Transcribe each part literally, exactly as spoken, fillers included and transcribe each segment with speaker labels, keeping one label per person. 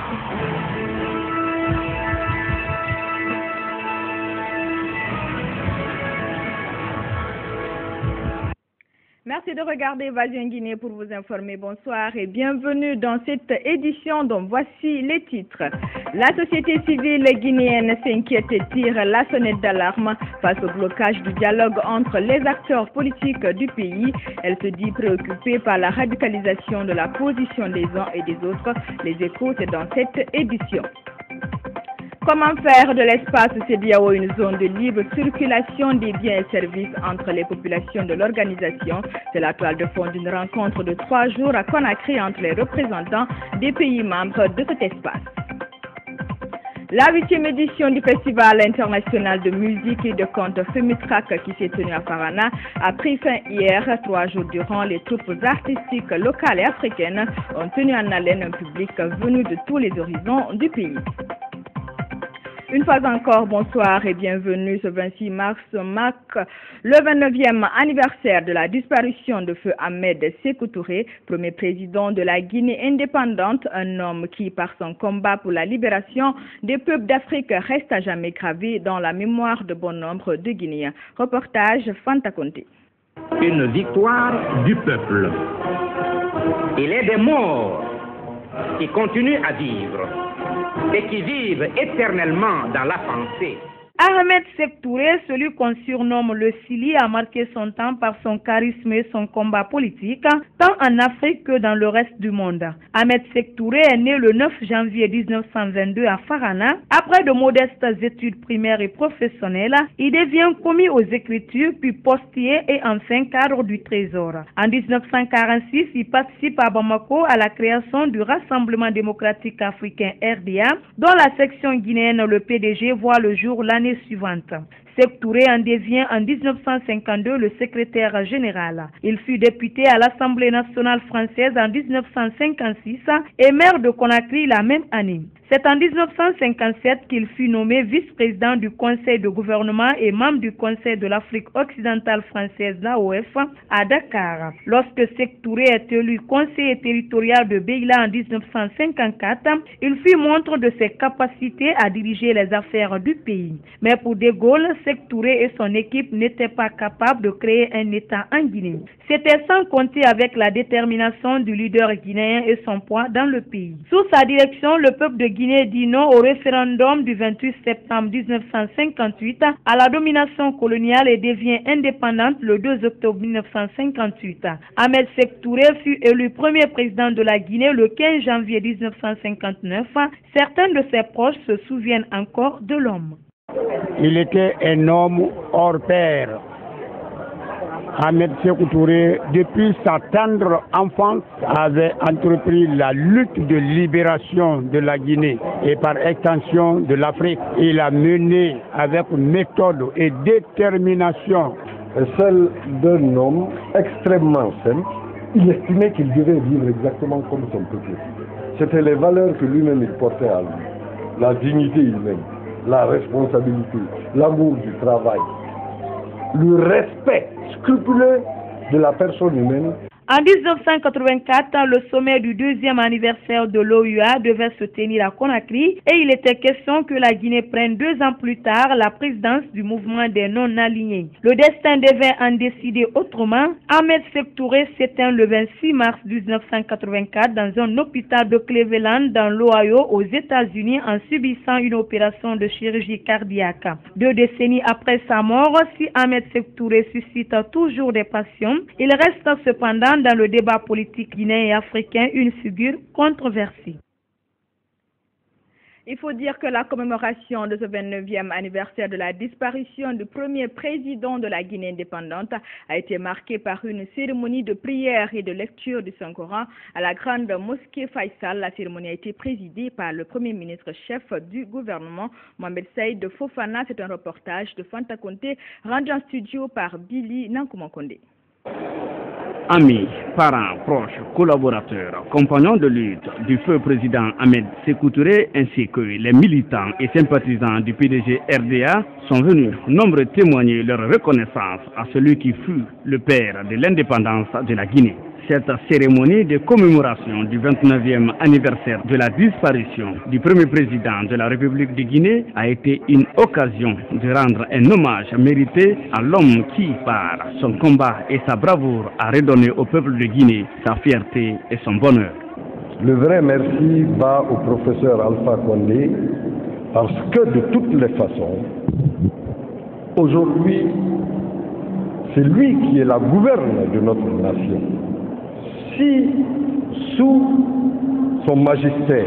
Speaker 1: Merci de regarder Évasion Guinée pour vous informer. Bonsoir et bienvenue dans cette édition dont voici les titres. La société civile guinéenne s'inquiète et tire la sonnette d'alarme face au blocage du dialogue entre les acteurs politiques du pays. Elle se dit préoccupée par la radicalisation de la position des uns et des autres. Les échos, c'est dans cette édition. Comment faire de l'espace C D A O une zone de libre circulation des biens et services entre les populations de l'organisation? C'est la toile de fond d'une rencontre de trois jours à Conakry entre les représentants des pays membres de cet espace. La huitième édition du Festival international de musique et de contes Femitrack qui s'est tenu à Farana a pris fin hier. Trois jours durant, les troupes artistiques locales et africaines ont tenu en haleine un public venu de tous les horizons du pays. Une fois encore, bonsoir et bienvenue. Ce vingt-six mars marque le vingt-neuvième anniversaire de la disparition de feu Ahmed Sékou Touré, premier président de la Guinée indépendante, un homme qui, par son combat pour la libération des peuples d'Afrique, reste à jamais gravé dans la mémoire de bon nombre de Guinéens. Reportage Fanta Conté.
Speaker 2: Une victoire du peuple. Il est des morts qui continuent à vivre et qui vivent éternellement dans la pensée.
Speaker 3: Ahmed Sékou Touré, celui qu'on surnomme le Sili, a marqué son temps par son charisme et son combat politique, tant en Afrique que dans le reste du monde. Ahmed Sékou Touré est né le neuf janvier mille neuf cent vingt-deux à Farana. Après de modestes études primaires et professionnelles, il devient commis aux Écritures, puis postier et enfin cadre du Trésor. En mille neuf cent quarante-six, il participe à Bamako à la création du Rassemblement démocratique africain R D A, dont la section guinéenne, le P D G, voit le jour l'année suivante. Sékou Touré en devient en mille neuf cent cinquante-deux le secrétaire général. Il fut député à l'Assemblée nationale française en mille neuf cent cinquante-six et maire de Conakry la même année. C'est en mille neuf cent cinquante-sept qu'il fut nommé vice-président du Conseil de gouvernement et membre du Conseil de l'Afrique occidentale française, l'A O F, à Dakar. Lorsque Sékou Touré est élu conseiller territorial de Beila en mille neuf cent cinquante-quatre, il fit montre de ses capacités à diriger les affaires du pays. Mais pour De Gaulle, Sékou Touré et son équipe n'étaient pas capables de créer un État en Guinée. C'était sans compter avec la détermination du leader guinéen et son poids dans le pays. Sous sa direction, le peuple de Guinée dit non au référendum du vingt-huit septembre mille neuf cent cinquante-huit à la domination coloniale et devient indépendante le deux octobre mille neuf cent cinquante-huit. Ahmed Sékou Touré fut élu premier président de la Guinée le quinze janvier mille neuf cent cinquante-neuf. Certains de ses proches se souviennent encore de l'homme.
Speaker 4: Il était un homme hors pair. Ahmed Sékou Touré, depuis sa tendre enfance, avait entrepris la lutte de libération de la Guinée et par extension de l'Afrique. Il a mené avec méthode et détermination.
Speaker 5: Seul d'un homme extrêmement simple, il estimait qu'il devait vivre exactement comme son peuple. C'était les valeurs que lui-même il portait à lui. La dignité humaine, la responsabilité, l'amour du travail, le respect scrupuleux de la personne humaine.
Speaker 3: En mille neuf cent quatre-vingt-quatre, le sommet du deuxième anniversaire de l'O U A devait se tenir à Conakry et il était question que la Guinée prenne deux ans plus tard la présidence du mouvement des non-alignés. Le destin devait en décider autrement. Ahmed Sékou Touré s'éteint le vingt-six mars mille neuf cent quatre-vingt-quatre dans un hôpital de Cleveland dans l'Ohio aux États-Unis en subissant une opération de chirurgie cardiaque. Deux décennies après sa mort, si Ahmed Sékou Touré suscite toujours des passions, il reste cependant dans le débat politique guinéen et africain une figure controversée.
Speaker 1: Il faut dire que la commémoration de ce vingt-neuvième anniversaire de la disparition du premier président de la Guinée indépendante a été marquée par une cérémonie de prière et de lecture du Saint-Coran à la grande mosquée Faisal. La cérémonie a été présidée par le premier ministre chef du gouvernement, Mohamed Saïd Fofana. C'est un reportage de Fanta Conté rendu en studio par Billy Nankumakonde.
Speaker 2: Amis, parents, proches, collaborateurs, compagnons de lutte du feu président Ahmed Sékou Touré ainsi que les militants et sympathisants du P D G R D A sont venus nombreux témoigner leur reconnaissance à celui qui fut le père de l'indépendance de la Guinée. Cette cérémonie de commémoration du vingt-neuvième anniversaire de la disparition du premier président de la République de Guinée a été une occasion de rendre un hommage mérité à l'homme qui, par son combat et sa bravoure, a redonné au peuple de Guinée sa fierté et son bonheur.
Speaker 5: Le vrai merci va au professeur Alpha Condé parce que de toutes les façons, aujourd'hui, c'est lui qui est la gouverne de notre nation. Si, sous son magistère,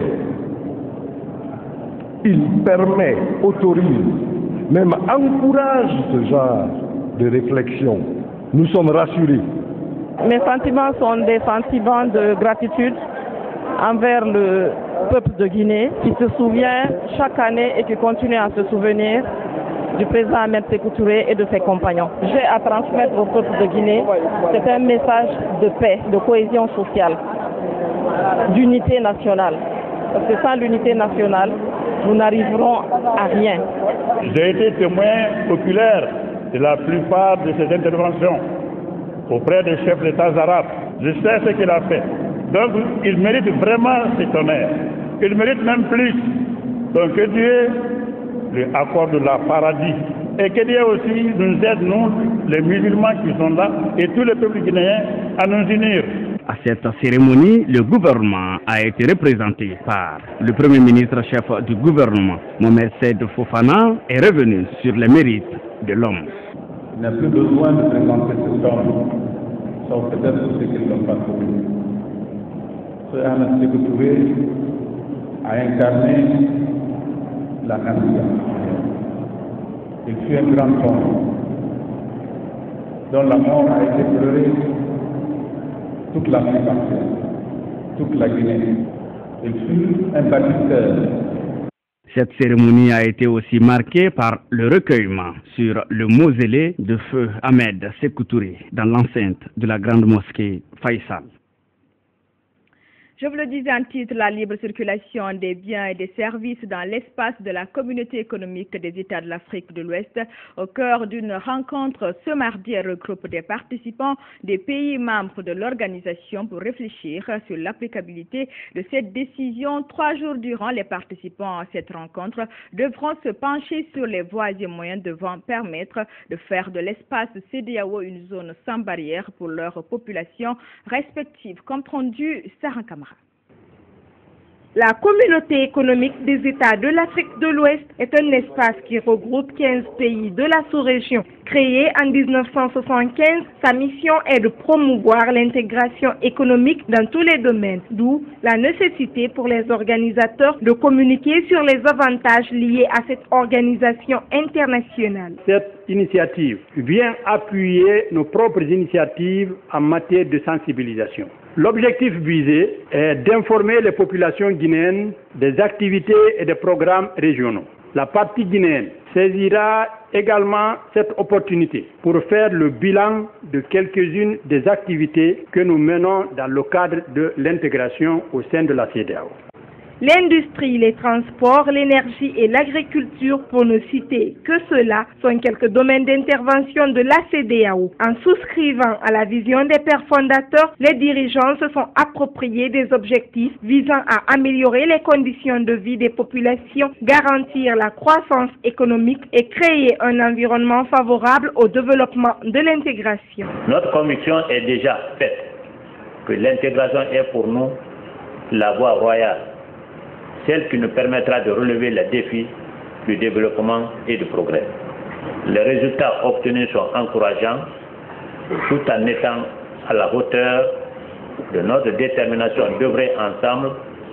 Speaker 5: il permet, autorise, même encourage ce genre de réflexion, nous sommes rassurés.
Speaker 6: Mes sentiments sont des sentiments de gratitude envers le peuple de Guinée qui se souvient chaque année et qui continue à se souvenir du président Ahmed Sékou Touré et de ses compagnons. J'ai à transmettre au peuple de Guinée, c'est un message de paix, de cohésion sociale, d'unité nationale. Parce que sans l'unité nationale, nous n'arriverons à rien.
Speaker 7: J'ai été témoin populaire de la plupart de ces interventions auprès des chefs d'État arabes. Je sais ce qu'il a fait. Donc, il mérite vraiment cet honneur. Il mérite même plus. Donc, que Dieu lui accorde la paradis. Et que Dieu aussi nous aide, nous, les musulmans qui sont là, et tous les peuples guinéens, à nous unir.
Speaker 2: À cette cérémonie, le gouvernement a été représenté par le Premier ministre chef du gouvernement, Mohamed Seyd Fofana, est revenu sur les mérites de l'homme.
Speaker 8: Il n'y a plus besoin de présenter cet homme, sauf peut-être ceux qui ne l'ont pas connu. Ce Ahmed Sékou Touré a incarné la nation. Il fut un grand homme dont la mort a été pleurée toute l'Afrique entière, toute la Guinée. Il fut un bâtisseur.
Speaker 2: Cette cérémonie a été aussi marquée par le recueillement sur le mausolée de feu Ahmed Sékou Touré dans l'enceinte de la grande mosquée Faisal.
Speaker 1: Je vous le disais en titre, la libre circulation des biens et des services dans l'espace de la communauté économique des États de l'Afrique de l'Ouest, au cœur d'une rencontre ce mardi, regroupe des participants des pays membres de l'organisation pour réfléchir sur l'applicabilité de cette décision. Trois jours durant, les participants à cette rencontre devront se pencher sur les voies et moyens devant permettre de faire de l'espace C D A O une zone sans barrière pour leurs populations respectives. Compte rendu, Sarah Kamara.
Speaker 3: La communauté économique des États de l'Afrique de l'Ouest est un espace qui regroupe quinze pays de la sous-région. Créé en mille neuf cent soixante-quinze, sa mission est de promouvoir l'intégration économique dans tous les domaines, d'où la nécessité pour les organisateurs de communiquer sur les avantages liés à cette organisation internationale.
Speaker 4: Cette initiative vient appuyer nos propres initiatives en matière de sensibilisation. L'objectif visé est d'informer les populations guinéennes des activités et des programmes régionaux. La partie guinéenne saisira également cette opportunité pour faire le bilan de quelques-unes des activités que nous menons dans le cadre de l'intégration au sein de la C E D E A O.
Speaker 3: L'industrie, les transports, l'énergie et l'agriculture, pour ne citer que cela, sont quelques domaines d'intervention de la C E D E A O. En souscrivant à la vision des pères fondateurs, les dirigeants se sont appropriés des objectifs visant à améliorer les conditions de vie des populations, garantir la croissance économique et créer un environnement favorable au développement de l'intégration.
Speaker 9: Notre conviction est déjà faite que l'intégration est pour nous la voie royale, celle qui nous permettra de relever les défis du développement et du progrès. Les résultats obtenus sont encourageants, tout en étant à la hauteur de notre détermination d'œuvrer ensemble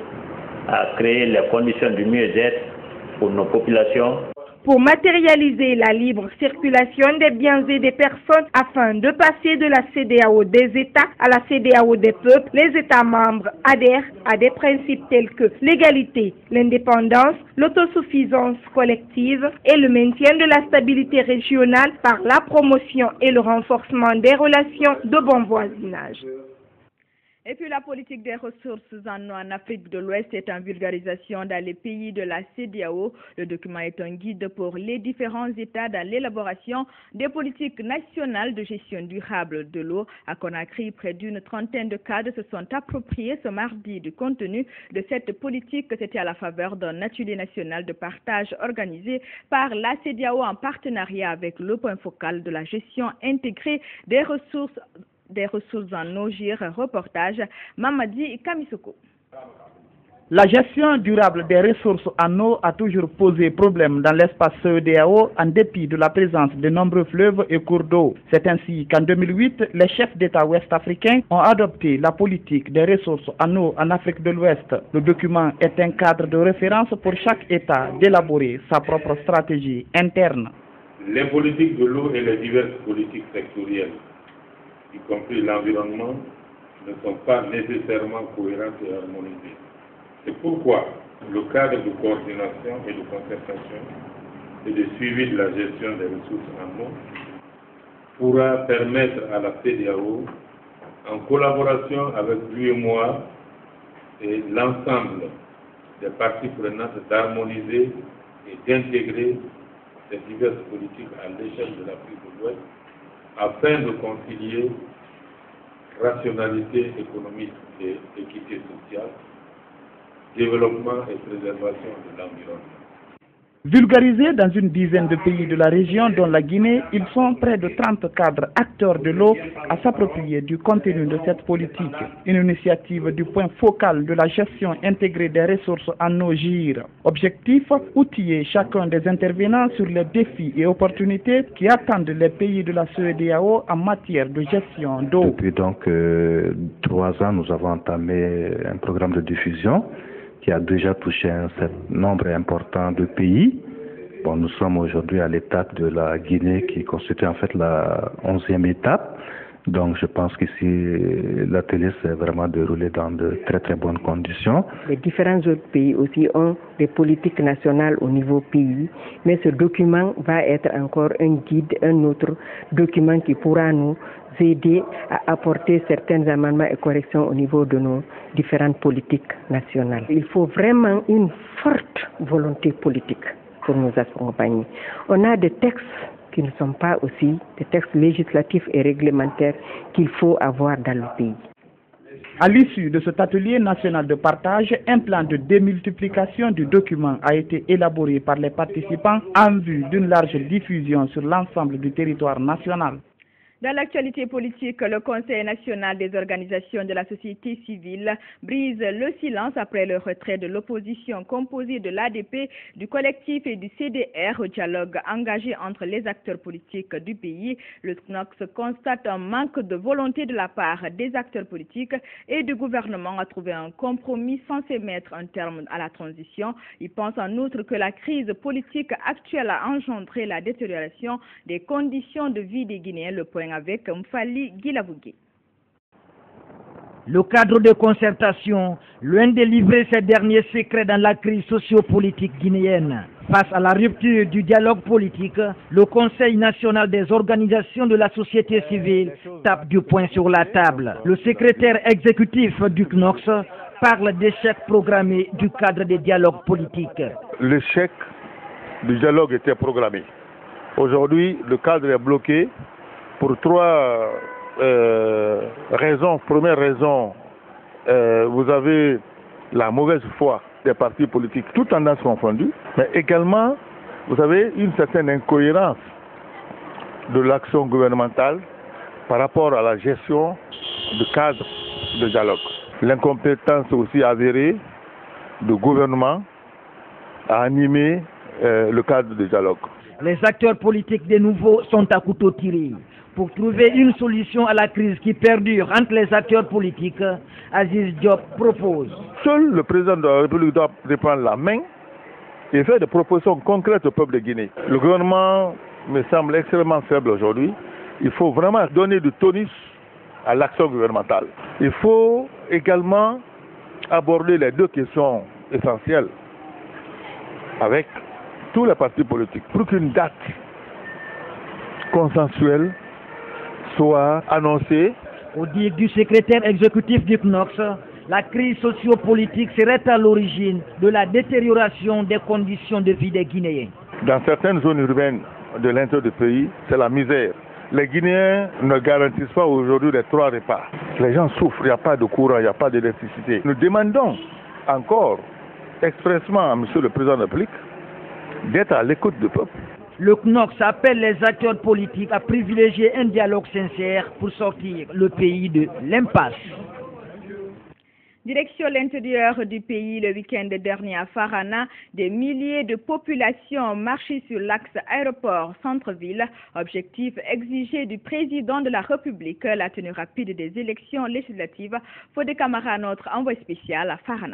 Speaker 9: à créer les conditions du mieux-être pour nos populations.
Speaker 3: Pour matérialiser la libre circulation des biens et des personnes afin de passer de la C E D E A O des États à la C E D E A O des peuples, les États membres adhèrent à des principes tels que l'égalité, l'indépendance, l'autosuffisance collective et le maintien de la stabilité régionale par la promotion et le renforcement des relations de bon voisinage.
Speaker 1: Et puis la politique des ressources en eau en Afrique de l'Ouest est en vulgarisation dans les pays de la C E D E A O. Le document est un guide pour les différents États dans l'élaboration des politiques nationales de gestion durable de l'eau. À Conakry, près d'une trentaine de cadres se sont appropriés ce mardi du contenu de cette politique. C'était à la faveur d'un atelier national de partage organisé par la C E D E A O en partenariat avec le point focal de la gestion intégrée des ressources des ressources en eau. Gire, reportage Mamadi Kamisoko.
Speaker 10: La gestion durable des ressources en eau a toujours posé problème dans l'espace C E D E A O en dépit de la présence de nombreux fleuves et cours d'eau. C'est ainsi qu'en deux mille huit, les chefs d'État ouest-africains ont adopté la politique des ressources en eau en Afrique de l'Ouest. Le document est un cadre de référence pour chaque État d'élaborer sa propre stratégie interne.
Speaker 11: Les politiques de l'eau et les diverses politiques sectorielles, y compris l'environnement, ne sont pas nécessairement cohérentes et harmonisées. C'est pourquoi le cadre de coordination et de concertation et de suivi de la gestion des ressources en eau pourra permettre à la C E D E A O, en collaboration avec l'U E M O A et l'ensemble des parties prenantes, d'harmoniser et d'intégrer ces diverses politiques à l'échelle de l'Afrique de l'Ouest afin de concilier rationalité économique et équité sociale, développement et préservation de l'environnement.
Speaker 10: Vulgarisés dans une dizaine de pays de la région, dont la Guinée, ils sont près de trente cadres acteurs de l'eau à s'approprier du contenu de cette politique. Une initiative du point focal de la gestion intégrée des ressources en eau Gire. Objectif, outiller chacun des intervenants sur les défis et opportunités qui attendent les pays de la C E D E A O en matière de gestion d'eau.
Speaker 12: Depuis donc euh, trois ans, nous avons entamé un programme de diffusion qui a déjà touché un certain nombre important de pays. Bon, nous sommes aujourd'hui à l'étape de la Guinée qui constitue en fait la onzième étape. Donc je pense qu'ici l'atelier s'est vraiment déroulé dans de très très bonnes conditions.
Speaker 13: Les différents autres pays aussi ont des politiques nationales au niveau pays, mais ce document va être encore un guide, un autre document qui pourra nous aider à apporter certains amendements et corrections au niveau de nos différentes politiques nationales. Il faut vraiment une forte volonté politique pour nous accompagner. On a des textes qui ne sont pas aussi des textes législatifs et réglementaires qu'il faut avoir dans le pays.
Speaker 10: À l'issue de cet atelier national de partage, un plan de démultiplication du document a été élaboré par les participants en vue d'une large diffusion sur l'ensemble du territoire national.
Speaker 1: Dans l'actualité politique, le Conseil national des organisations de la société civile brise le silence après le retrait de l'opposition composée de l'A D P, du collectif et du C D R au dialogue engagé entre les acteurs politiques du pays. Le C N O C constate un manque de volonté de la part des acteurs politiques et du gouvernement à trouver un compromis censé mettre un terme à la transition. Il pense en outre que la crise politique actuelle a engendré la détérioration des conditions de vie des Guinéens. Le point avec Mfali Guilavougué.
Speaker 14: Le cadre de concertation, loin de livrer ses derniers secrets dans la crise sociopolitique guinéenne. Face à la rupture du dialogue politique, le Conseil national des organisations de la société civile tape du poing sur la table. Le secrétaire exécutif du C N O C parle d'échec programmé du cadre des dialogues politiques.
Speaker 15: L'échec du dialogue était programmé. Aujourd'hui, le cadre est bloqué pour trois euh, raisons. Première raison, euh, vous avez la mauvaise foi des partis politiques, toutes tendances confondues, mais également, vous avez une certaine incohérence de l'action gouvernementale par rapport à la gestion du cadre de dialogue. L'incompétence aussi avérée du gouvernement à animer euh, le cadre de dialogue.
Speaker 14: Les acteurs politiques de nouveau sont à couteau tiré. Pour trouver une solution à la crise qui perdure entre les acteurs politiques, Aziz Diop propose.
Speaker 15: Seul le président de la République doit reprendre la main et faire des propositions concrètes au peuple de Guinée. Le gouvernement me semble extrêmement faible aujourd'hui. Il faut vraiment donner du tonus à l'action gouvernementale. Il faut également aborder les deux questions essentielles avec tous les partis politiques pour qu'une date consensuelle soit annoncée
Speaker 14: Au dire du secrétaire exécutif du C N O X, la crise sociopolitique serait à l'origine de la détérioration des conditions de vie des Guinéens.
Speaker 15: Dans certaines zones urbaines de l'intérieur du pays, c'est la misère. Les Guinéens ne garantissent pas aujourd'hui les trois repas. Les gens souffrent, il n'y a pas de courant, il n'y a pas d'électricité. Nous demandons encore expressement à M. le Président de la République d'être à l'écoute du peuple.
Speaker 14: Le C N O X appelle les acteurs politiques à privilégier un dialogue sincère pour sortir le pays de l'impasse.
Speaker 1: Direction l'intérieur du pays, le week-end dernier à Farana, des milliers de populations ont marché sur l'axe aéroport-centre-ville. Objectif exigé du président de la République, la tenue rapide des élections législatives. Fodé Camara, notre envoyé spécial à Farana.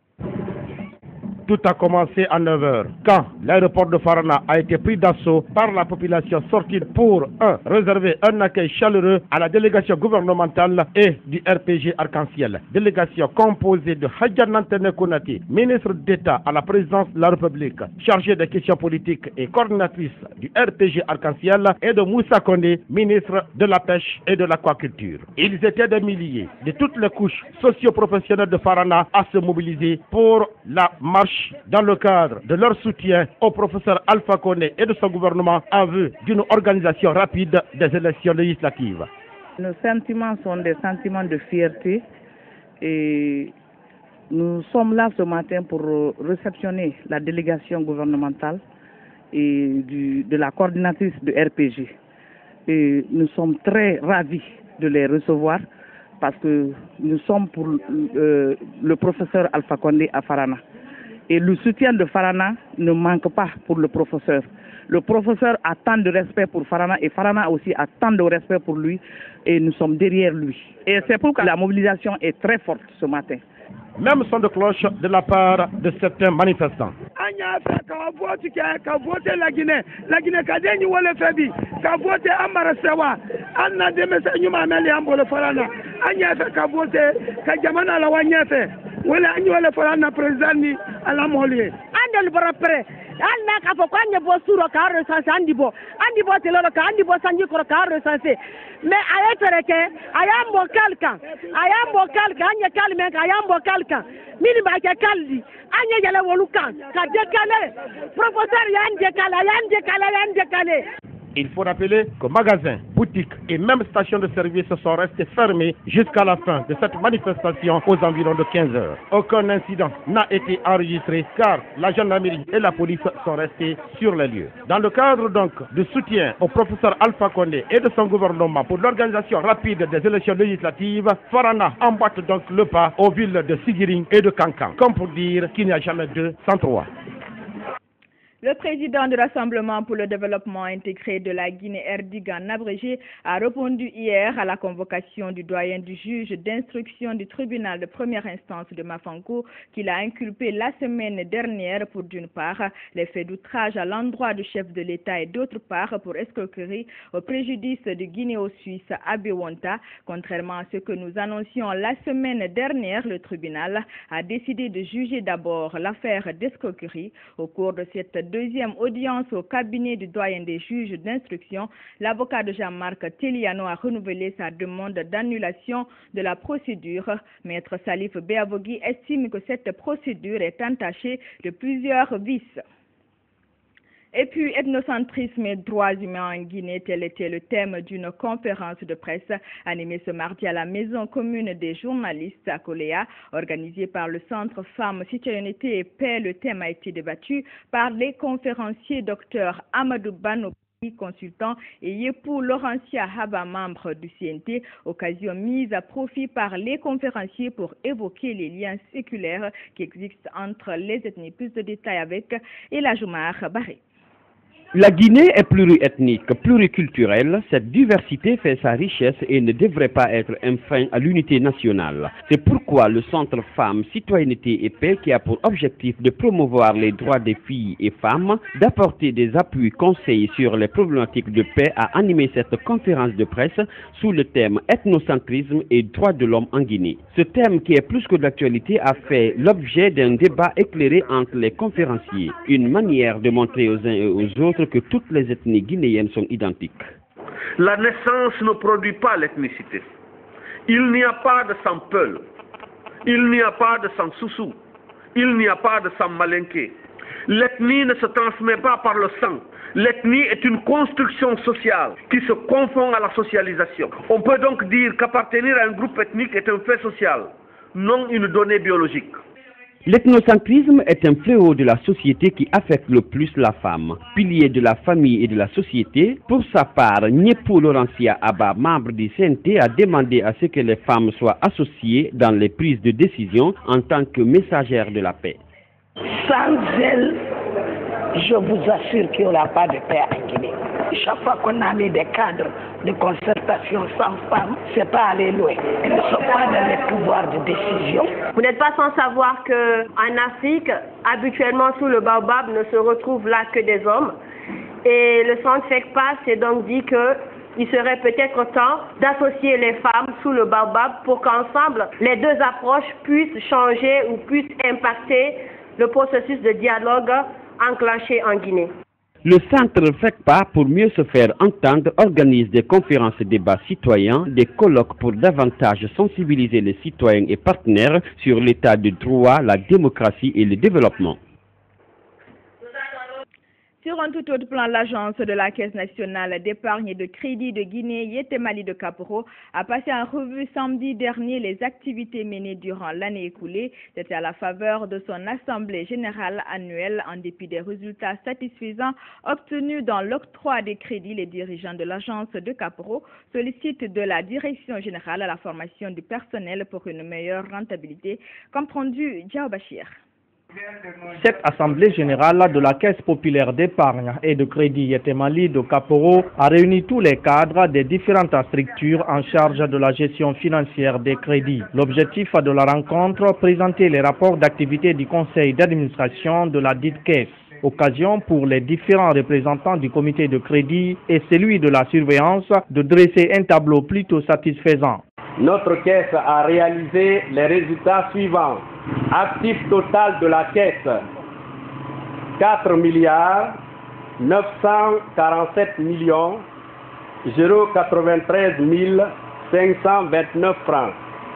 Speaker 16: Tout a commencé à neuf heures, quand l'aéroport de Farana a été pris d'assaut par la population sortie pour un, réserver un accueil chaleureux à la délégation gouvernementale et du R P G Arc-en-Ciel. Délégation composée de Hadja Nantene Konati, ministre d'État à la présidence de la République, chargée des questions politiques et coordinatrice du R P G Arc-en-Ciel, et de Moussa Kone, ministre de la Pêche et de l'Aquaculture. Ils étaient des milliers de toutes les couches socio-professionnelles de Farana à se mobiliser pour la marche dans le cadre de leur soutien au professeur Alpha Kone et de son gouvernement en vue d'une organisation rapide des élections législatives.
Speaker 17: Nos sentiments sont des sentiments de fierté et nous sommes là ce matin pour réceptionner la délégation gouvernementale et du, de la coordinatrice de R P G. Et nous sommes très ravis de les recevoir parce que nous sommes pour euh, le professeur Alpha Kone à Farana. Et le soutien de Farana ne manque pas pour le professeur. Le professeur a tant de respect pour Farana et Farana aussi a tant de respect pour lui et nous sommes derrière lui. Et c'est pourquoi la mobilisation est très forte ce matin.
Speaker 16: Même son de cloche de la part de certains manifestants.
Speaker 18: La Guinée, la Guinée, Kadeni wale febi, ka vote amara sewa, anna de mese nyuma meli ambole farana, anya fe ka vote, ka jamana la wanyefe, wala anyi wale farana president ni ala moliye.
Speaker 19: Andel barapre, anna ka fo kwanye bo suro ka resanse andibo, andibo teloro ka andibo sanji ko ka resanse. Mais ayatere ke, ayambo kalka, ayambo kalka, anya kalme ka ayambo kalka. Mini ba ke kaldi, anya yele woluka, ka dekale, professeur yan dekale, yan dekale, yan dekale.
Speaker 16: Il faut rappeler que magasins, boutiques et même stations de service sont restés fermés jusqu'à la fin de cette manifestation aux environs de quinze heures. Aucun incident n'a été enregistré car la gendarmerie et la police sont restés sur les lieux. Dans le cadre donc de soutien au professeur Alpha Kone et de son gouvernement pour l'organisation rapide des élections législatives, Farana emboîte donc le pas aux villes de Sigiring et de Kankan, comme pour dire qu'il n'y a jamais deux sans trois.
Speaker 1: Le président du Rassemblement pour le développement intégré de la Guinée, Erdigan abrégé, a répondu hier à la convocation du doyen du juge d'instruction du tribunal de première instance de Mafankou qu'il a inculpé la semaine dernière pour d'une part les faits d'outrage à l'endroit du chef de l'État et d'autre part pour escroquerie au préjudice du Guinéo-Suisse Abewanta. Contrairement à ce que nous annoncions la semaine dernière, le tribunal a décidé de juger d'abord l'affaire d'escroquerie. Au cours de cette deuxième audience au cabinet du doyen des juges d'instruction, l'avocat de Jean-Marc Teliano a renouvelé sa demande d'annulation de la procédure. Maître Salif Beavogui estime que cette procédure est entachée de plusieurs vices. Et puis, ethnocentrisme et droits humains en Guinée, tel était le thème d'une conférence de presse animée ce mardi à la Maison commune des journalistes à Koléa, organisée par le Centre Femmes, Citoyenneté et Paix. Le thème a été débattu par les conférenciers Dr Amadou Bano, consultant, et Yepou Laurentia Haba, membre du C N T, occasion mise à profit par les conférenciers pour évoquer les liens séculaires qui existent entre les ethnies. Plus de détails avec Elajoumar Barré.
Speaker 20: La Guinée est pluriethnique, pluriculturelle. Cette diversité fait sa richesse et ne devrait pas être un frein à l'unité nationale. C'est pourquoi le Centre Femmes, Citoyenneté et Paix, qui a pour objectif de promouvoir les droits des filles et femmes, d'apporter des appuis conseils sur les problématiques de paix, a animé cette conférence de presse sous le thème ethnocentrisme et droits de l'homme en Guinée. Ce thème, qui est plus que d'actualité, a fait l'objet d'un débat éclairé entre les conférenciers. Une manière de montrer aux uns et aux autres que toutes les ethnies guinéennes sont identiques.
Speaker 21: La naissance ne produit pas l'ethnicité. Il n'y a pas de sang Peul, il n'y a pas de sang Soussou, il n'y a pas de sang Malinké. L'ethnie ne se transmet pas par le sang. L'ethnie est une construction sociale qui se confond à la socialisation. On peut donc dire qu'appartenir à un groupe ethnique est un fait social, non une donnée biologique.
Speaker 20: L'ethnocentrisme est un fléau de la société qui affecte le plus la femme. Pilier de la famille et de la société, pour sa part, Nyepo Laurentia Abba, membre du C N T, a demandé à ce que les femmes soient associées dans les prises de décision en tant que messagères de la paix.
Speaker 22: Sans elle, je vous assure qu'il n'y aura pas de paix en Guinée. Chaque fois qu'on a mis des cadres de concertation sans femmes, c'est pas aller loin. Elles ne sont pas dans les pouvoirs de décision.
Speaker 23: Vous n'êtes pas sans savoir qu'en Afrique, habituellement sous le baobab ne se retrouvent là que des hommes. Et le centre FECPA s'est donc dit qu'il serait peut-être temps d'associer les femmes sous le baobab pour qu'ensemble les deux approches puissent changer ou puissent impacter le processus de dialogue enclenché en Guinée.
Speaker 20: Le centre FECPA, pour mieux se faire entendre, organise des conférences et débats citoyens, des colloques pour davantage sensibiliser les citoyens et partenaires sur l'état de droit, la démocratie et le développement.
Speaker 1: Sur un tout autre plan, l'agence de la Caisse nationale d'épargne et de crédit de Guinée, Yetemali de Kaporo, a passé en revue samedi dernier les activités menées durant l'année écoulée. C'était à la faveur de son assemblée générale annuelle. En dépit des résultats satisfaisants obtenus dans l'octroi des crédits, les dirigeants de l'agence de Kaporo sollicitent de la direction générale à la formation du personnel pour une meilleure rentabilité. Compte rendu, Diao Bachir.
Speaker 24: Cette assemblée générale de la Caisse populaire d'épargne et de crédit Yetemali de Kaporo a réuni tous les cadres des différentes structures en charge de la gestion financière des crédits. L'objectif de la rencontre, présenter les rapports d'activité du conseil d'administration de la dite caisse. Occasion pour les différents représentants du comité de crédit et celui de la surveillance de dresser un tableau plutôt satisfaisant.
Speaker 25: Notre caisse a réalisé les résultats suivants. Actif total de la caisse, quatre milliards neuf cent quarante-sept millions quatre-vingt-treize mille cinq cent vingt-neuf francs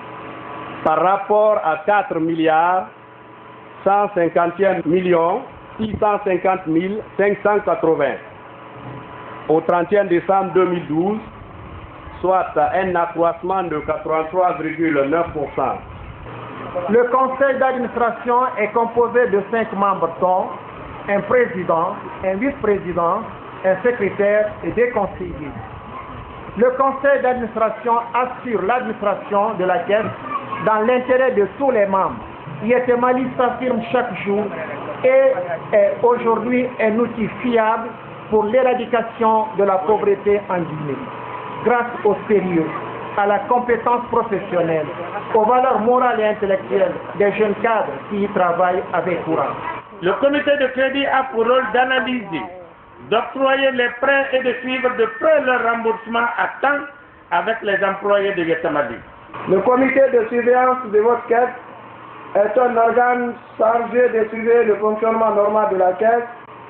Speaker 25: par rapport à quatre milliards cent cinquante et un millions six cent cinquante mille cinq cent quatre-vingts au trente et un décembre deux mille douze, soit un accroissement de quatre-vingt-trois virgule neuf pour cent.
Speaker 26: Le conseil d'administration est composé de cinq membres dont un président, un vice-président, un secrétaire et des conseillers. Le conseil d'administration assure l'administration de la caisse dans l'intérêt de tous les membres. Yetemali s'affirme chaque jour et est aujourd'hui un outil fiable pour l'éradication de la pauvreté en Guinée. Grâce au sérieux, à la compétence professionnelle, aux valeurs morales et intellectuelles des jeunes cadres qui y travaillent avec courage.
Speaker 27: Le comité de crédit a pour rôle d'analyser, d'octroyer les prêts et de suivre de près leur remboursement à temps avec les employés de Yetemali.
Speaker 26: Le comité de surveillance de votre caisse est un organe chargé de surveiller le fonctionnement normal de la caisse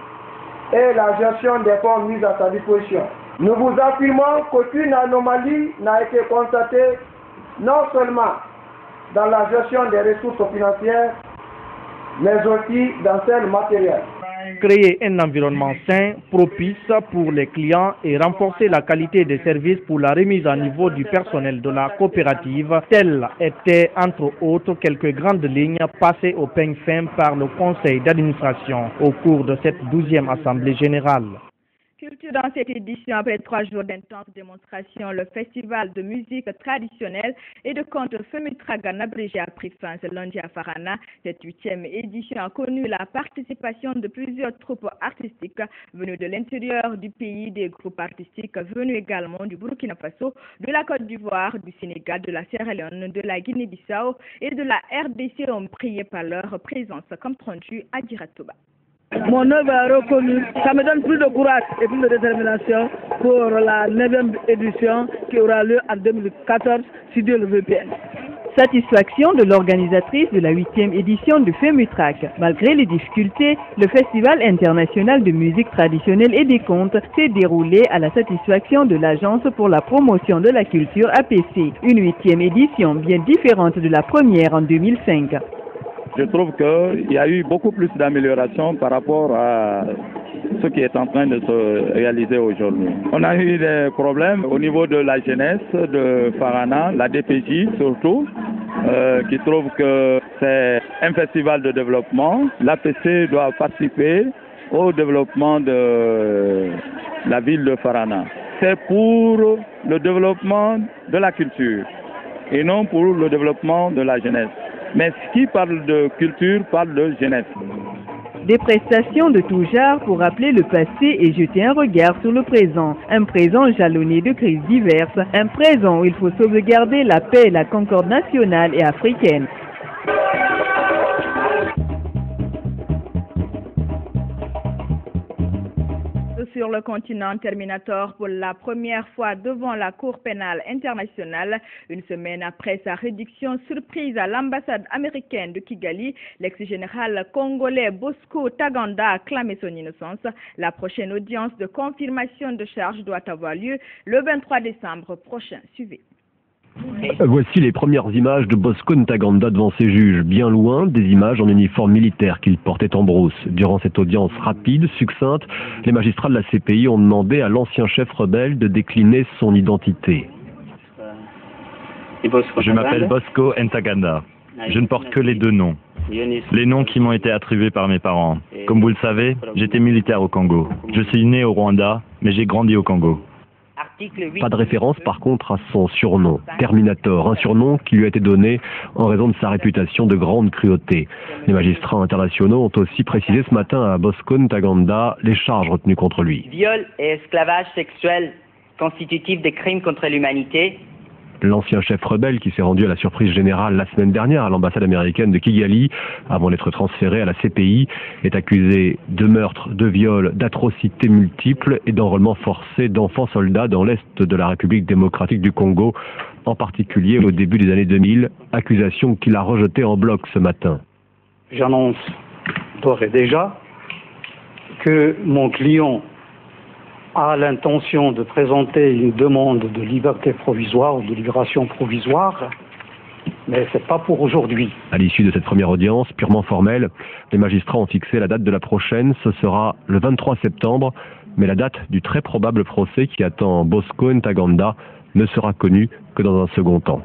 Speaker 26: et la gestion des fonds mis à sa disposition. Nous vous affirmons qu'aucune anomalie n'a été constatée, non seulement dans la gestion des ressources financières, mais aussi dans celles matérielles.
Speaker 24: Créer un environnement sain, propice pour les clients et renforcer la qualité des services pour la remise à niveau du personnel de la coopérative, telles étaient entre autres quelques grandes lignes passées au peigne fin par le conseil d'administration au cours de cette douzième assemblée générale.
Speaker 1: Culture dans cette édition, après trois jours d'intenses démonstrations, le festival de musique traditionnelle et de contes Femitragan abrégé a pris fin ce lundi à Farana. Cette huitième édition a connu la participation de plusieurs troupes artistiques venues de l'intérieur du pays, des groupes artistiques venus également du Burkina Faso, de la Côte d'Ivoire, du Sénégal, de la Sierra Leone, de la Guinée-Bissau et de la R D C ont brillé par leur présence, comme rendu à Diratoba.
Speaker 28: Mon œuvre est reconnue, ça me donne plus de courage et plus de détermination pour la neuvième édition qui aura lieu en deux mille quatorze, si Dieu le veut bien.
Speaker 1: Satisfaction de l'organisatrice de la huitième édition du FEMUTRAC. Malgré les difficultés, le Festival international de musique traditionnelle et des contes s'est déroulé à la satisfaction de l'Agence pour la promotion de la culture A P C. Une huitième édition bien différente de la première en deux mille cinq.
Speaker 2: Je trouve qu'il y a eu beaucoup plus d'amélioration par rapport à ce qui est en train de se réaliser aujourd'hui. On a eu des problèmes au niveau de la jeunesse de Farana, la D P J surtout, euh, qui trouve que c'est un festival de développement. L'A P C doit participer au développement de la ville de Farana. C'est pour le développement de la culture et non pour le développement de la jeunesse. Mais qui parle de culture parle de jeunesse.
Speaker 1: Des prestations de tout genre pour rappeler le passé et jeter un regard sur le présent. Un présent jalonné de crises diverses. Un présent où il faut sauvegarder la paix et la concorde nationale et africaine. Sur le continent, Terminator pour la première fois devant la Cour pénale internationale. Une semaine après sa réduction surprise à l'ambassade américaine de Kigali, l'ex-général congolais Bosco Ntaganda a clamé son innocence. La prochaine audience de confirmation de charge doit avoir lieu le vingt-trois décembre prochain. Suivez.
Speaker 3: Voici les premières images de Bosco Ntaganda devant ses juges, bien loin des images en uniforme militaire qu'il portait en brousse. Durant cette audience rapide, succincte, les magistrats de la C P I ont demandé à l'ancien chef rebelle de décliner son identité.
Speaker 4: Je m'appelle Bosco Ntaganda. Je ne porte que les deux noms. Les noms qui m'ont été attribués par mes parents. Comme vous le savez, j'étais militaire au Congo. Je suis né au Rwanda, mais j'ai grandi au Congo.
Speaker 3: Pas de référence par contre à son surnom, Terminator, un surnom qui lui a été donné en raison de sa réputation de grande cruauté. Les magistrats internationaux ont aussi précisé ce matin à Bosco Ntaganda les charges retenues contre lui.
Speaker 5: Viol et esclavage sexuel constitutifs des crimes contre l'humanité.
Speaker 3: L'ancien chef rebelle qui s'est rendu à la surprise générale la semaine dernière à l'ambassade américaine de Kigali, avant d'être transféré à la C P I, est accusé de meurtre, de viol, d'atrocités multiples et d'enrôlement forcé d'enfants soldats dans l'est de la République démocratique du Congo, en particulier au début des années deux mille, accusation qu'il a rejetée en bloc ce matin.
Speaker 6: J'annonce d'ores et déjà que mon client a l'intention de présenter une demande de liberté provisoire ou de libération provisoire, mais ce n'est pas pour aujourd'hui.
Speaker 3: À l'issue de cette première audience, purement formelle, les magistrats ont fixé la date de la prochaine, ce sera le vingt-trois septembre, mais la date du très probable procès qui attend Bosco Ntaganda ne sera connue que dans un second temps.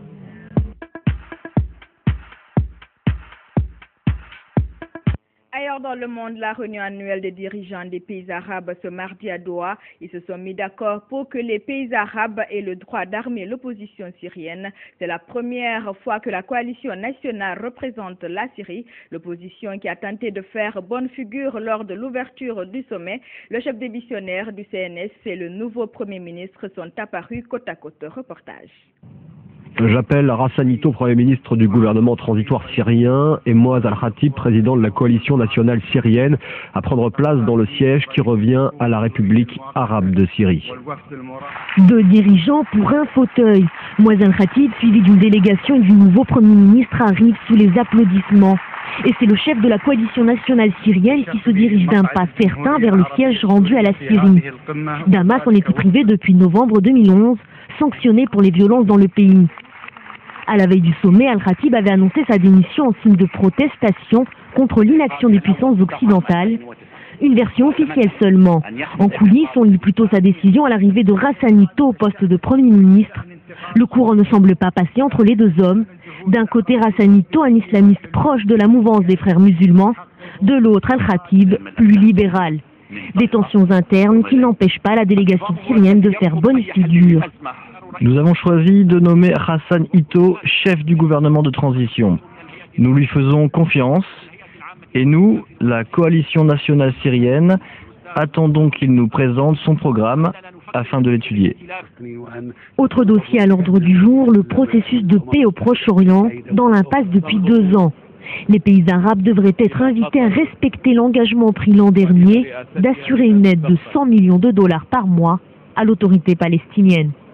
Speaker 1: Ailleurs dans le monde, la réunion annuelle des dirigeants des pays arabes ce mardi à Doha, ils se sont mis d'accord pour que les pays arabes aient le droit d'armer l'opposition syrienne. C'est la première fois que la coalition nationale représente la Syrie, l'opposition qui a tenté de faire bonne figure lors de l'ouverture du sommet. Le chef démissionnaire du C N S et le nouveau Premier ministre sont apparus côte à côte. Reportage.
Speaker 3: J'appelle Hassan Ito, Premier ministre du gouvernement transitoire syrien, et Moaz Al-Khatib, président de la coalition nationale syrienne, à prendre place dans le siège qui revient à la République arabe de Syrie.
Speaker 7: Deux dirigeants pour un fauteuil. Moaz Al-Khatib, suivi d'une délégation et du nouveau Premier ministre, arrive sous les applaudissements. Et c'est le chef de la coalition nationale syrienne qui se dirige d'un pas certain vers le siège rendu à la Syrie. Damas en était privé depuis novembre deux mille onze, sanctionné pour les violences dans le pays. À la veille du sommet, Al-Khatib avait annoncé sa démission en signe de protestation contre l'inaction des puissances occidentales. Une version officielle seulement. En coulisses, on lit plutôt sa décision à l'arrivée de Hassan Ito au poste de Premier ministre. Le courant ne semble pas passer entre les deux hommes. D'un côté, Hassan Ito, un islamiste proche de la mouvance des frères musulmans. De l'autre, Al-Khatib, plus libéral. Des tensions internes qui n'empêchent pas la délégation syrienne de faire bonne figure.
Speaker 4: Nous avons choisi de nommer Hassan Ito chef du gouvernement de transition. Nous lui faisons confiance et nous, la coalition nationale syrienne, attendons qu'il nous présente son programme afin de l'étudier.
Speaker 7: Autre dossier à l'ordre du jour, le processus de paix au Proche-Orient, dans l'impasse depuis deux ans. Les pays arabes devraient être invités à respecter l'engagement pris l'an dernier d'assurer une aide de cent millions de dollars par mois à l'autorité palestinienne.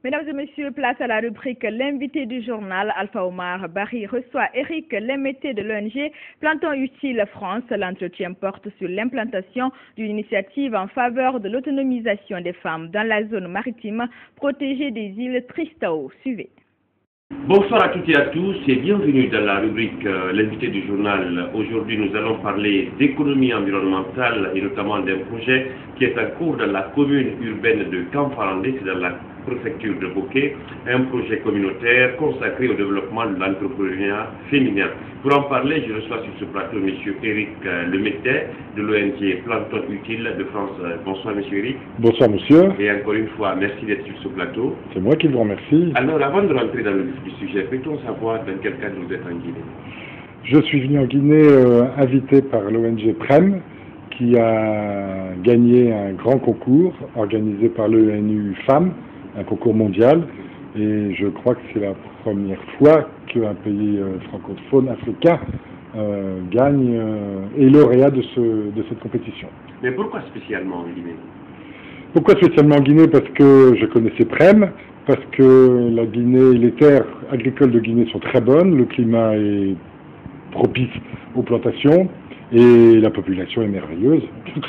Speaker 1: Mesdames et messieurs, place à la rubrique L'invité du journal. Alpha Omar Barry reçoit Eric Lemété de l'O N G Planton Utile France. L'entretien porte sur l'implantation d'une initiative en faveur de l'autonomisation des femmes dans la zone maritime protégée des îles Tristao. Suivez.
Speaker 8: Bonsoir à toutes et à tous et bienvenue dans la rubrique euh, L'invité du journal. Aujourd'hui, nous allons parler d'économie environnementale et notamment d'un projet qui est en cours dans la commune urbaine de Kamfarandé, c'est dans la préfecture de Bokeh, un projet communautaire consacré au développement de l'entrepreneuriat féminin. Pour en parler, je reçois sur ce plateau M. Eric Lemété de l'O N G Planton Utile de France. Bonsoir M. Eric.
Speaker 9: Bonsoir monsieur.
Speaker 8: Et encore une fois, merci d'être sur ce plateau.
Speaker 9: C'est moi qui vous remercie.
Speaker 8: Alors avant de rentrer dans le vif du sujet, peut-on savoir dans quel cadre vous êtes en Guinée?
Speaker 9: Je suis venu en Guinée euh, invité par l'O N G Prem qui a gagné un grand concours organisé par l'O N U Femmes, un concours mondial, et je crois que c'est la première fois qu'un pays euh, francophone africain euh, gagne euh, et lauréat de, ce, de cette compétition.
Speaker 8: Mais pourquoi spécialement en Guinée?
Speaker 9: Pourquoi spécialement en Guinée? Parce que je connaissais Prem, parce que la Guinée, les terres agricoles de Guinée sont très bonnes, le climat est propice aux plantations, et la population est merveilleuse.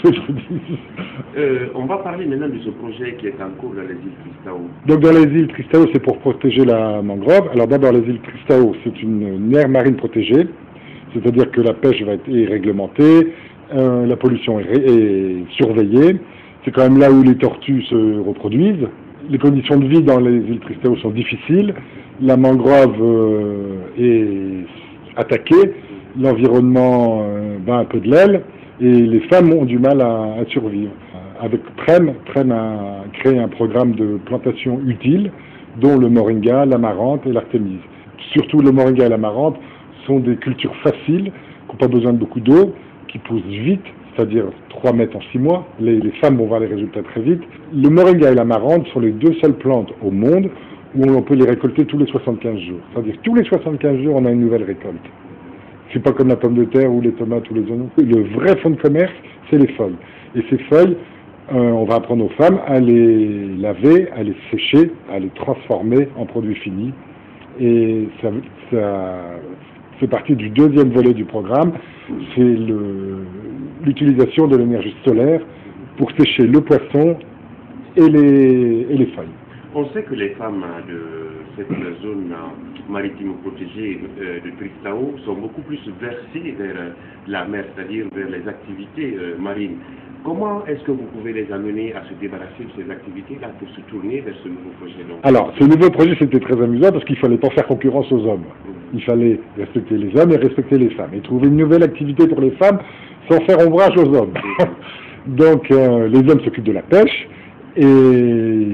Speaker 8: euh, on va parler maintenant de ce projet qui est en cours dans les îles Tristao.
Speaker 9: Donc dans les îles Tristao, c'est pour protéger la mangrove. Alors d'abord, les îles Tristao, c'est une, une aire marine protégée, c'est-à-dire que la pêche va être réglementée, euh, la pollution est, est surveillée. C'est quand même là où les tortues se reproduisent. Les conditions de vie dans les îles Tristao sont difficiles. La mangrove euh, est attaquée. L'environnement euh, bat un peu de l'aile et les femmes ont du mal à, à survivre. Avec Prem, Prem a créé un programme de plantation utile, dont le moringa, l'amarante et l'artémise. Surtout le moringa et l'amarante sont des cultures faciles, qui n'ont pas besoin de beaucoup d'eau, qui poussent vite, c'est-à-dire trois mètres en six mois. Les, les femmes vont voir les résultats très vite. Le moringa et l'amarante sont les deux seules plantes au monde où on peut les récolter tous les soixante-quinze jours. C'est-à-dire tous les soixante-quinze jours, on a une nouvelle récolte. C'est pas comme la pomme de terre ou les tomates ou les oignons. Le vrai fonds de commerce, c'est les feuilles. Et ces feuilles, euh, on va apprendre aux femmes à les laver, à les sécher, à les transformer en produits finis. Et ça, ça fait partie du deuxième volet du programme, c'est l'utilisation de l'énergie solaire pour sécher le poisson et les, et les feuilles.
Speaker 8: On sait que les femmes de cette zone maritime protégée de Tristao sont beaucoup plus versées vers la mer, c'est-à-dire vers les activités marines. Comment est-ce que vous pouvez les amener à se débarrasser de ces activités-là pour se tourner vers ce nouveau projet?
Speaker 9: Alors, ce nouveau projet, c'était très amusant parce qu'il fallait pas faire concurrence aux hommes. Il fallait respecter les hommes et respecter les femmes. Et trouver une nouvelle activité pour les femmes sans faire ombrage aux hommes. Donc, euh, les hommes s'occupent de la pêche et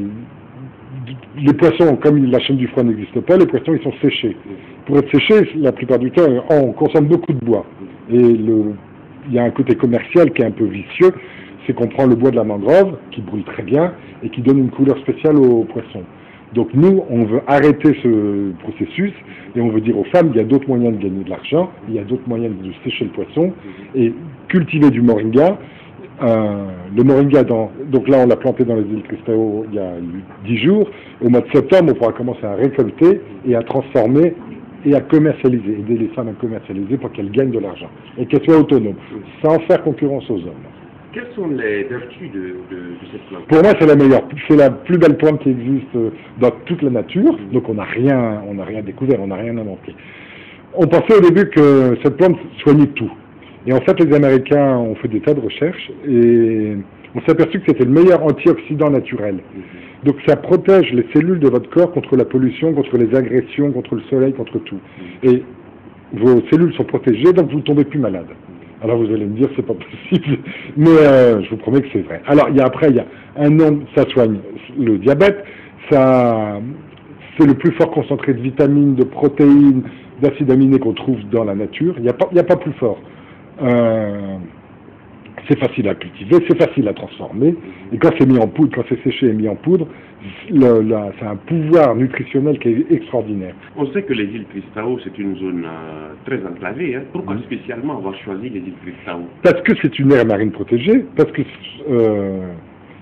Speaker 9: les poissons, comme la chaîne du froid n'existe pas, les poissons ils sont séchés. Pour être séchés, la plupart du temps, on consomme beaucoup de bois. Et le, il y a un côté commercial qui est un peu vicieux, c'est qu'on prend le bois de la mangrove, qui brûle très bien, et qui donne une couleur spéciale aux poissons. Donc nous, on veut arrêter ce processus, et on veut dire aux femmes, il y a d'autres moyens de gagner de l'argent, il y a d'autres moyens de sécher le poisson, et cultiver du moringa. Euh, le moringa, dans, donc là on l'a planté dans les îles Tristao il y a dix jours. Au mois de septembre, on pourra commencer à récolter et à transformer et à commercialiser, aider les femmes à commercialiser pour qu'elles gagnent de l'argent et qu'elles soient autonomes, sans faire concurrence aux hommes.
Speaker 8: Quelles sont les vertus de, de, de cette plante?
Speaker 9: Pour moi, c'est la meilleure, c'est la plus belle plante qui existe dans toute la nature. Donc on n'a rien, on n'a rien découvert, on n'a rien inventé. On pensait au début que cette plante soignait tout. Et en fait, les Américains ont fait des tas de recherches et on s'est aperçu que c'était le meilleur antioxydant naturel. Donc ça protège les cellules de votre corps contre la pollution, contre les agressions, contre le soleil, contre tout. Et vos cellules sont protégées, donc vous ne tombez plus malade. Alors vous allez me dire, c'est pas possible, mais euh, je vous promets que c'est vrai. Alors il y a, après, il y a un nom, ça soigne le diabète, ça, c'est le plus fort concentré de vitamines, de protéines, d'acides aminés qu'on trouve dans la nature. Il n'y a pas, il n'y a pas plus fort. Euh, c'est facile à cultiver, c'est facile à transformer, et quand c'est mis en poudre, quand c'est séché et mis en poudre, le, la, c'est un pouvoir nutritionnel qui est extraordinaire.
Speaker 8: On sait que les îles Tristao, c'est une zone euh, très enclavée. Hein. Pourquoi mmh. spécialement avoir choisi les îles Tristao?
Speaker 9: Parce que c'est une aire marine protégée, parce que euh,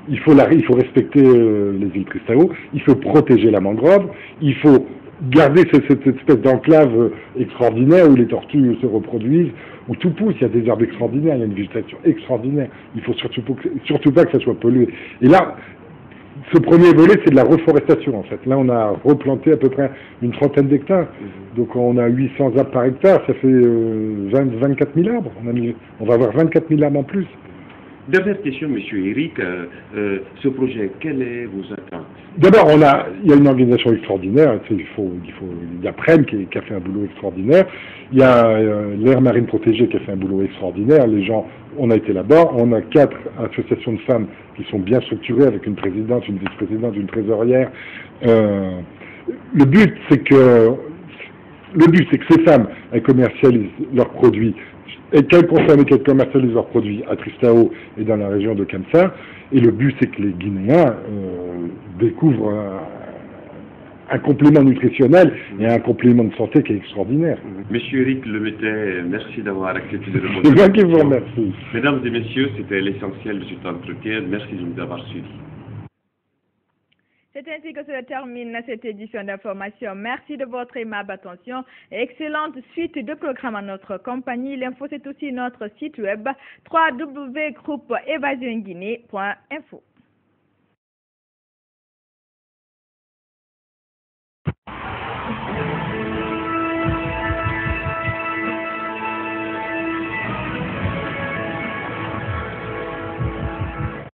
Speaker 9: il faut, la, il faut respecter euh, les îles Cristal, il faut protéger la mangrove, il faut garder ce, cette espèce d'enclave euh, extraordinaire où les tortues se reproduisent, où tout pousse, il y a des arbres extraordinaires, il y a une végétation extraordinaire, il faut surtout, surtout pas que ça soit pollué. Et là, ce premier volet, c'est de la reforestation en fait. Là, on a replanté à peu près une trentaine d'hectares. Donc on a huit cents arbres par hectare, ça fait euh, vingt, vingt-quatre mille arbres. On, a mis, on va avoir vingt-quatre mille arbres en plus.
Speaker 8: Dernière question, Monsieur Eric. Euh, euh, ce projet, quelle est vos attentes?
Speaker 9: D'abord, on a, il y a une organisation extraordinaire. Il faut, il faut, il y a Prem qui, qui a fait un boulot extraordinaire. Il y a euh, l'aire marine protégée qui a fait un boulot extraordinaire. Les gens, on a été là-bas. On a quatre associations de femmes qui sont bien structurées avec une présidente, une vice-présidente, une trésorière. Euh, le but, c'est que le but, c'est que ces femmes, elles commercialisent leurs produits. Et qu'elles consomment et qu'elles commercialisent leurs produits à Tristao et dans la région de Kamsa. Et le but, c'est que les Guinéens euh, découvrent un, un complément nutritionnel et un complément de santé qui est extraordinaire.
Speaker 8: Monsieur Eric Lemétet, merci d'avoir accepté de répondre.
Speaker 9: C'est moi qui vous remercie.
Speaker 8: Mesdames et messieurs, c'était l'essentiel de cet entretien. Merci de nous avoir suivis.
Speaker 1: C'est ainsi que se termine cette édition d'information. Merci de votre aimable attention. Excellente suite de programmes à notre compagnie. L'info, c'est aussi notre site web w w w point groupe évasion guinée point info.